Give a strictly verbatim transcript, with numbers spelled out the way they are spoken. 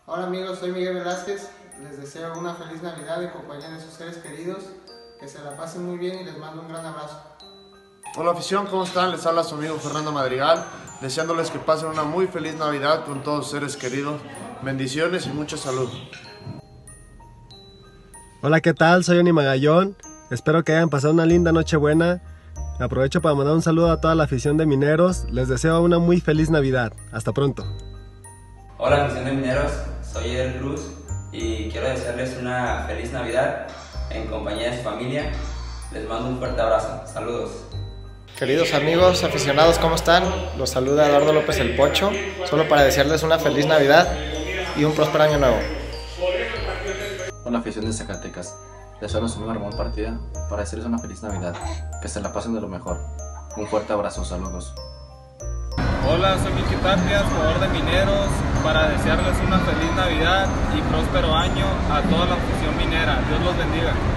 Hola amigos, soy Miguel Velázquez, les deseo una feliz Navidad en compañía de sus seres queridos, que se la pasen muy bien y les mando un gran abrazo. Hola afición, ¿cómo están? Les habla su amigo Fernando Madrigal, deseándoles que pasen una muy feliz Navidad con todos sus seres queridos. Bendiciones y mucha salud. Hola, ¿qué tal? Soy Oni Magallón, espero que hayan pasado una linda Nochebuena. Aprovecho para mandar un saludo a toda la afición de Mineros, les deseo una muy feliz Navidad. Hasta pronto. Hola afición de Mineros, soy Eder Cruz y quiero desearles una feliz Navidad en compañía de su familia. Les mando un fuerte abrazo, saludos. Queridos amigos aficionados, ¿cómo están? Los saluda Eduardo López el Pocho, solo para desearles una feliz Navidad y un próspero año nuevo. Hola afición de Zacatecas, les hablo su amigo Ramón Partida para desearles una feliz Navidad, que se la pasen de lo mejor. Un fuerte abrazo, saludos. Hola, soy Miki Tapias, jugador de Mineros, para desearles una feliz Navidad y próspero año a toda la afición minera. Dios los bendiga.